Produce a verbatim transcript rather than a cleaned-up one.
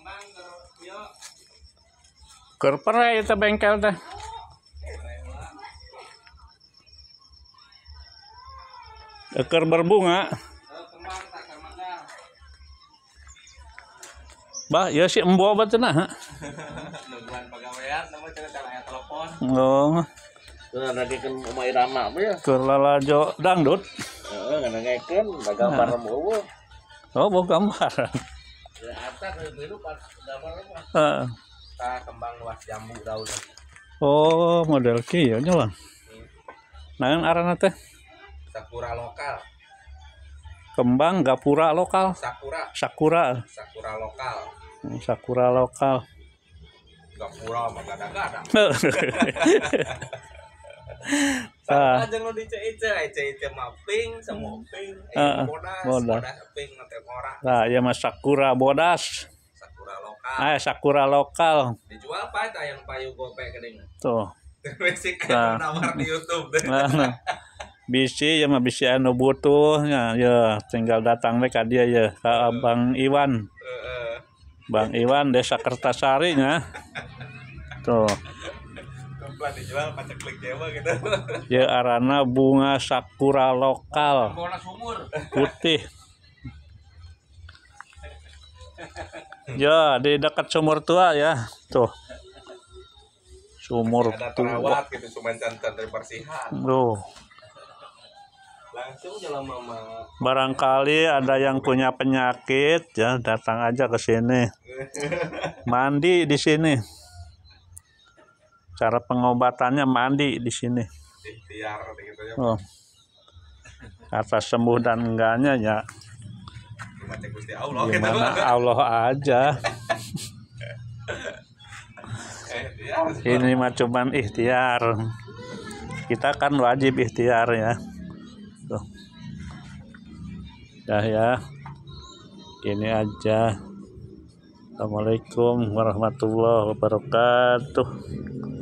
Keur pere eta bengkel teh. Keur berbunga. Bah, ya si embo bateuna ha. Nungguan pagawean nama cenah cara telepon. Oh. Teu nagikeun Oma Irama mah ya. Keur lalajo dangdut. Heeh, ngangekeun da gambar eueuh. Oh, bawa gambar. Ya atak biru pas gambar mah. Heeh. Ta kembang luas jambu daun. Oh, model kieu nya Bang. Naon aranna teh? Sakura lokal. Kembang gapura lokal. Sakura. Sakura. Sakura lokal. Sakura lokal. Gapura mah gada-gada. Ah. Aja nu dice-ice, ice-ice mah pink sama pink. Heeh. Bodas, Bodas. bodas pink nanti ora. Nah, ieu mah sakura bodas. Sakura lokal. Ah, sakura lokal. Dijual apa eta yang payu gope geuning? Tuh. Basic Nah. nawar di YouTube deh. Nah, bisi ya mah bisi anu butuh nya ya tinggal datang we ka dieu ya ka Bang Iwan. Heeh. Bang Iwan Desa Kertasari nya. Tuh. Kebetulan dijual pacak klik dewa gitu. Ya arana bunga sakura lokal. Bona sumur. Putih. Ya, di dekat sumur tua ya. Tuh. Sumur Ada tua. perawat gitu cuma cantan dari persihan. Tuh. Langsung jalan mama. Barangkali ada yang punya penyakit ya datang aja ke sini. Mandi di sini. Cara pengobatannya mandi di sini. Ikhtiar gitu ya. Oh. Kata sembuh dan enggaknya ya Gimana Gusti Allah gitu. gimana Allah aja. Ini mah cuman ikhtiar. Kita kan wajib ikhtiar ya. Tuh. Dah ya. Ini aja. Assalamualaikum warahmatullahi wabarakatuh.